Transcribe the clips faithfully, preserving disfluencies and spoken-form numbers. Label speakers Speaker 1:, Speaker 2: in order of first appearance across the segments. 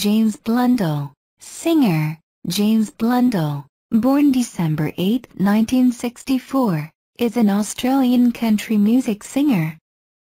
Speaker 1: James Blundell. Singer, James Blundell, born December eighth nineteen sixty-four, is an Australian country music singer.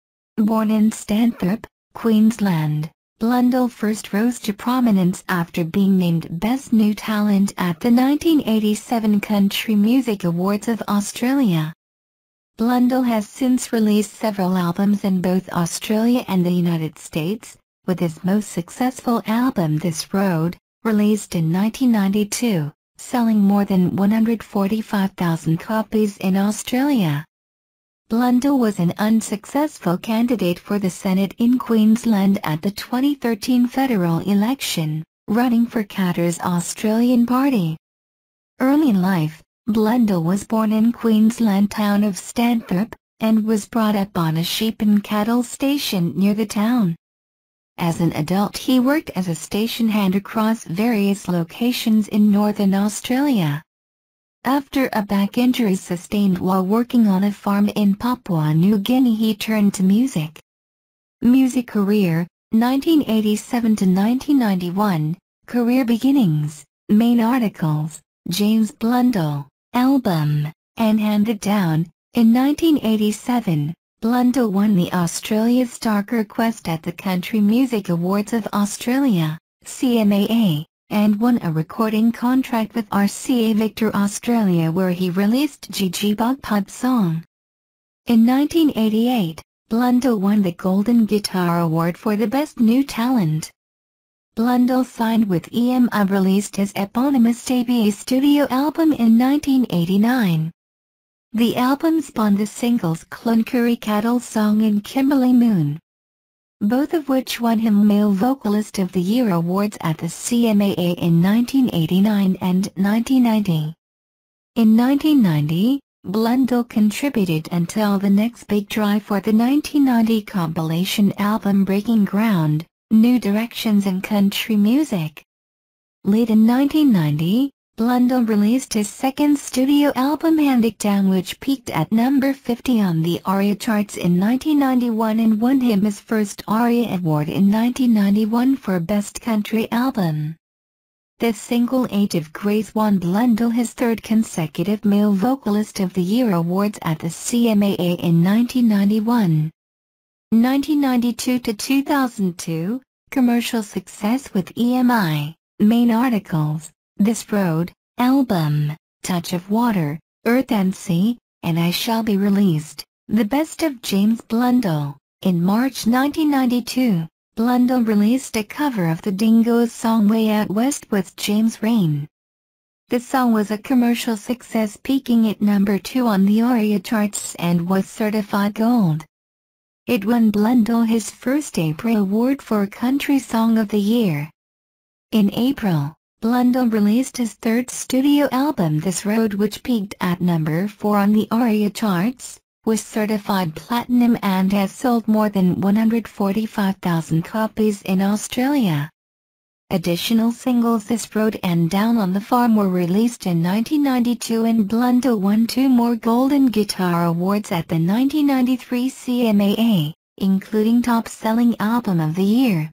Speaker 1: Born in Stanthorpe, Queensland, Blundell first rose to prominence after being named Best New Talent at the nineteen eighty-seven Country Music Awards of Australia. Blundell has since released several albums in both Australia and the United States, with his most successful album This Road, released in nineteen ninety-two, selling more than one hundred forty-five thousand copies in Australia. Blundell was an unsuccessful candidate for the Senate in Queensland at the twenty thirteen federal election, running for Katter's Australian Party. Early in life, Blundell was born in Queensland town of Stanthorpe, and was brought up on a sheep and cattle station near the town. As an adult he worked as a station hand across various locations in northern Australia. After a back injury sustained while working on a farm in Papua New Guinea, he turned to music. Music career, nineteen eighty-seven to nineteen ninety-one, career beginnings, main articles, James Blundell, album, and Handed Down. In nineteen eighty-seven, Blundell won the Australia Star Quest at the Country Music Awards of Australia, C M A A, and won a recording contract with R C A Victor Australia, where he released Gigi Bug Pub Song. In nineteen eighty-eight, Blundell won the Golden Guitar Award for the Best New Talent. Blundell signed with E M I, released his eponymous debut studio album in nineteen eighty-nine. The album spawned the singles Cloncurry Cattle Song and Kimberley Moon, both of which won him Male Vocalist of the Year awards at the C M A A in nineteen eighty-nine and nineteen ninety. In nineteen ninety, Blundell contributed until the next big drive for the nineteen ninety compilation album Breaking Ground, New Directions in Country Music. Late in nineteen ninety, Blundell released his second studio album Handed Down, which peaked at number fifty on the ARIA charts in nineteen ninety-one and won him his first ARIA award in nineteen ninety-one for Best Country Album. The single Age of Grace won Blundell his third consecutive Male Vocalist of the Year awards at the C M A A in nineteen ninety-one. nineteen ninety-two to two thousand two, commercial success with E M I, main articles, This Road, album, Touch of Water, Earth and Sea, and I Shall Be Released, The Best of James Blundell. In March nineteen ninety-two, Blundell released a cover of the Dingoes' song Way Out West with James Rain. The song was a commercial success, peaking at number two on the ARIA charts and was certified gold. It won Blundell his first April Award for Country Song of the Year. In April, Blundell released his third studio album This Road, which peaked at number four on the ARIA charts, was certified platinum and has sold more than one hundred forty-five thousand copies in Australia. Additional singles This Road and Down on the Farm were released in nineteen ninety-two, and Blundell won two more Golden Guitar Awards at the nineteen ninety-three C M A A, including Top Selling Album of the Year.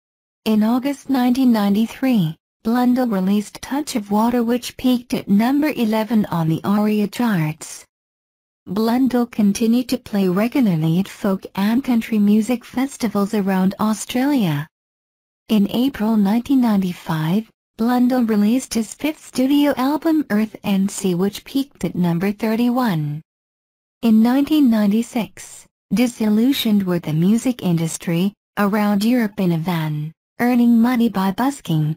Speaker 1: In August nineteen ninety-three, Blundell released Touch of Water, which peaked at number eleven on the ARIA charts. Blundell continued to play regularly at folk and country music festivals around Australia. In April nineteen ninety-five, Blundell released his fifth studio album Earth and Sea, which peaked at number thirty-one. In nineteen ninety-six, disillusioned with the music industry, around Europe in a van, earning money by busking.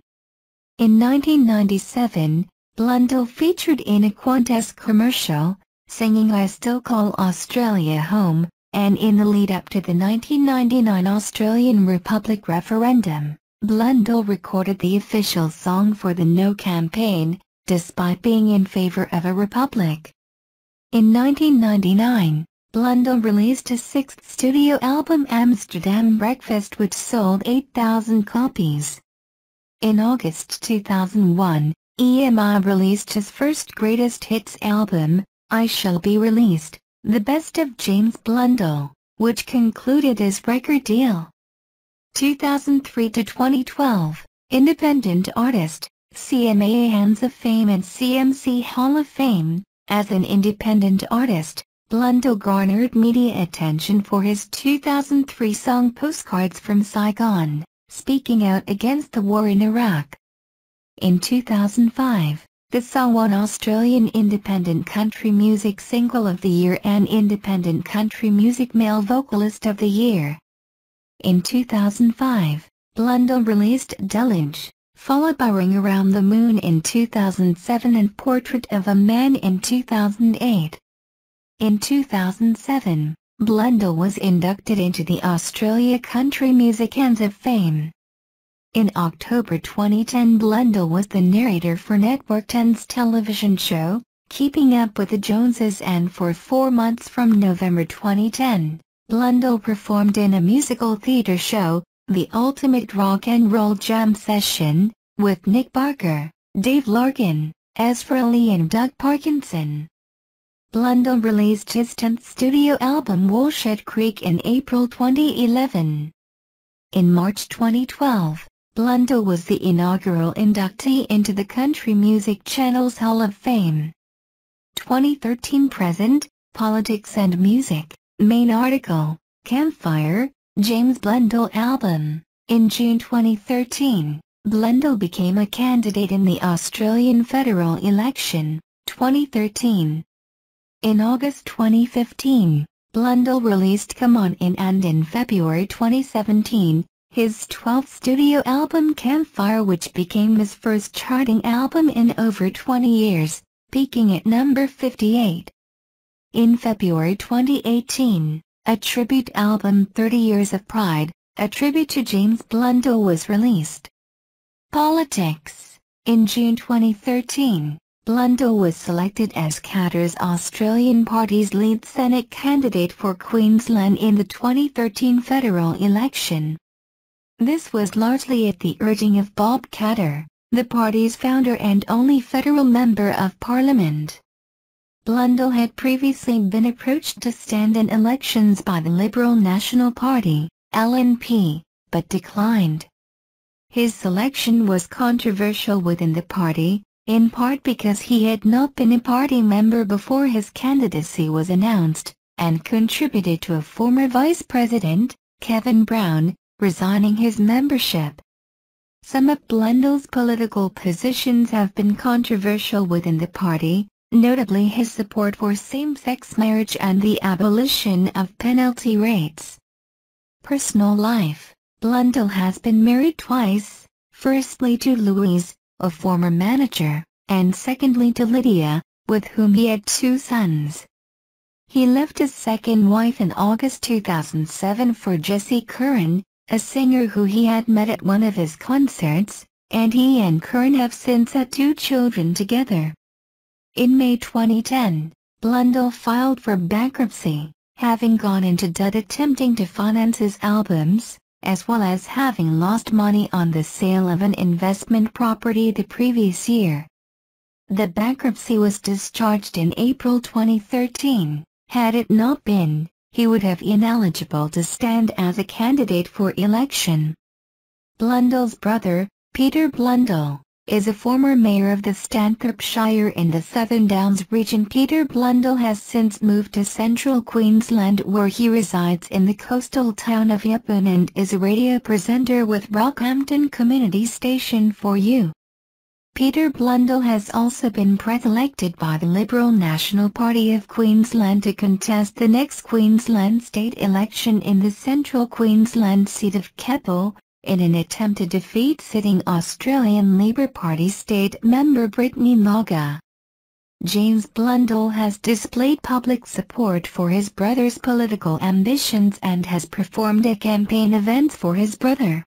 Speaker 1: In nineteen ninety-seven, Blundell featured in a Qantas commercial, singing I Still Call Australia Home, and in the lead-up to the nineteen ninety-nine Australian Republic referendum, Blundell recorded the official song for the No campaign, despite being in favor of a republic. In nineteen ninety-nine, Blundell released his sixth studio album Amsterdam Breakfast, which sold eight thousand copies. In August two thousand one, E M I released his first greatest hits album, I Shall Be Released, The Best of James Blundell, which concluded his record deal. two thousand three to twenty twelve, Independent Artist, C M A Hands of Fame and C M C Hall of Fame. As an independent artist, Blundell garnered media attention for his two thousand three song Postcards from Saigon, speaking out against the war in Iraq. In two thousand five, the song won Australian Independent Country Music Single of the Year and Independent Country Music Male Vocalist of the Year. In two thousand five, Blundell released Deluge, followed by Ring Around the Moon in two thousand seven and Portrait of a Man in two thousand eight. In two thousand seven, Blundell was inducted into the Australia Country Music Hands of Fame. In October twenty ten, Blundell was the narrator for Network ten's television show, Keeping Up with the Joneses, and for four months from November twenty ten, Blundell performed in a musical theatre show, The Ultimate Rock and Roll Jam Session, with Nick Barker, Dave Larkin, Ezra Lee and Doug Parkinson. Blundell released his tenth studio album Woolshed Creek in April twenty eleven. In March twenty twelve, Blundell was the inaugural inductee into the Country Music Channel's Hall of Fame. twenty thirteen Present, Politics and Music, main article, Campfire, James Blundell album. In June twenty thirteen, Blundell became a candidate in the Australian federal election, twenty thirteen. In August twenty fifteen, Blundell released Come On In, and in February twenty seventeen, his twelfth studio album Campfire, which became his first charting album in over twenty years, peaking at number fifty-eight. In February twenty eighteen, a tribute album thirty years of Pride, a tribute to James Blundell, was released. Politics. In June twenty thirteen, Blundell was selected as Katter's Australian Party's lead Senate candidate for Queensland in the twenty thirteen federal election. This was largely at the urging of Bob Katter, the party's founder and only federal member of Parliament. Blundell had previously been approached to stand in elections by the Liberal National Party, L N P, but declined. His selection was controversial within the party, in part because he had not been a party member before his candidacy was announced, and contributed to a former vice president, Kevin Brown, resigning his membership. Some of Blundell's political positions have been controversial within the party, notably his support for same-sex marriage and the abolition of penalty rates. Personal life. Blundell has been married twice, firstly to Louise, a former manager, and secondly to Lydia, with whom he had two sons. He left his second wife in August two thousand seven for Jessie Curran, a singer who he had met at one of his concerts, and he and Curran have since had two children together. In May twenty ten, Blundell filed for bankruptcy, having gone into debt attempting to finance his albums, as well as having lost money on the sale of an investment property the previous year. The bankruptcy was discharged in April twenty thirteen. Had it not been, he would have been ineligible to stand as a candidate for election. Blundell's brother, Peter Blundell, is a former mayor of the Stanthorpe Shire in the Southern Downs region. Peter Blundell has since moved to central Queensland, where he resides in the coastal town of Yeppoon, and is a radio presenter with Rockhampton Community Station four U. Peter Blundell has also been pre-elected by the Liberal National Party of Queensland to contest the next Queensland state election in the central Queensland seat of Keppel, in an attempt to defeat sitting Australian Labor Party state member Brittany Laga. James Blundell has displayed public support for his brother's political ambitions and has performed at campaign events for his brother.